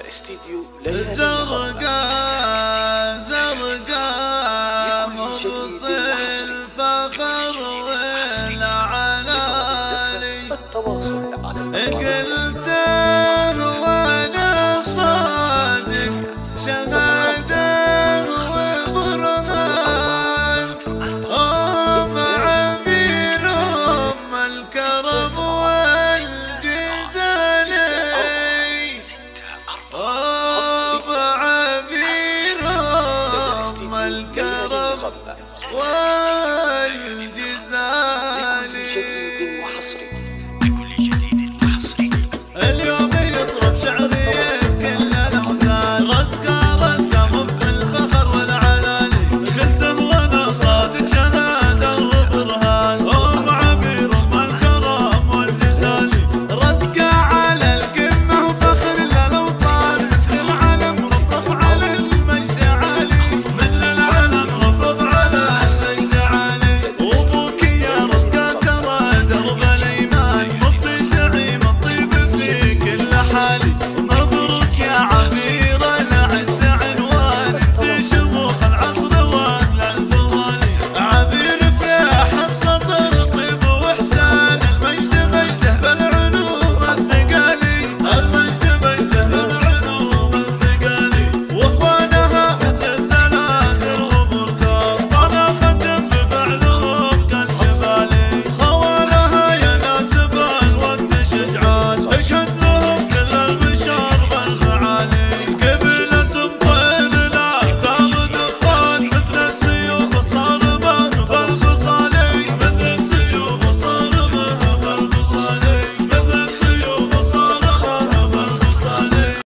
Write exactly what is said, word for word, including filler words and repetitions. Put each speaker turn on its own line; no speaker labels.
استديو
زرقاء زرقاء مغطي الفخر والعلالي
التواصل على
قلته وانا صادق شهاده وبرهان ام عبير ام الكرم والجزالي ام عبير ام الكرم والجزالي